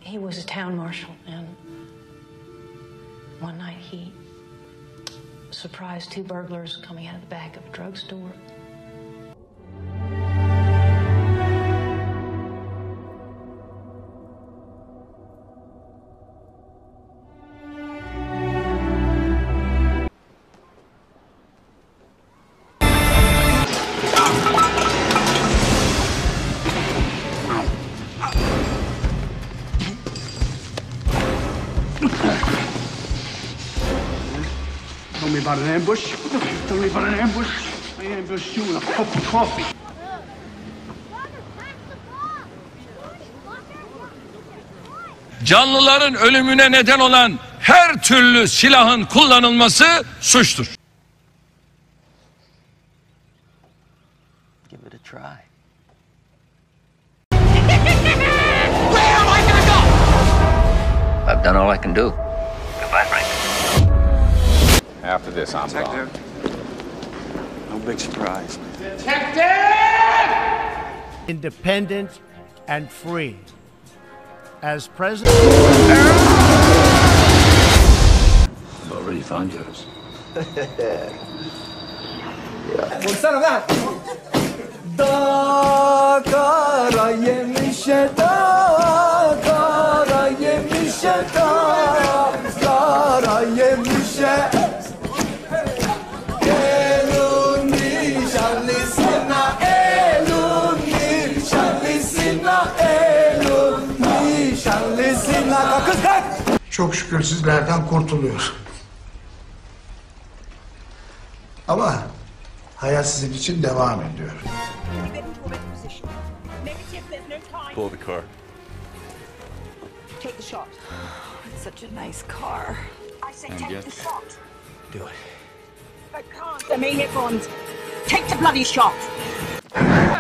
He was a town marshal, and one night he surprised two burglars coming out of the back of a drugstore. Tell me about an ambush. Tell me about an ambush. I ambushed you with a cup of coffee. Canlıların ölümüne neden olan her türlü silahın kullanılması suçtur. Give it a try. Where am I gonna go? I've done all I can do. Goodbye, Frank. After this, I'm gone. No big surprise. Independent and free. As president... I've already found yours. Vursana lan! Da kara yemişe da kara yemişe da kara yemişe elun nişanlısına elun nişanlısına elun nişanlısına kız kalk! Çok şükür sizlerden kurtuluyor. Ama hayat sizin için devam ediyor. Pull the car. Take the shot. It's such a nice car. I say take the shot. Do it. I can't. I mean it, Bond. Take the bloody shot.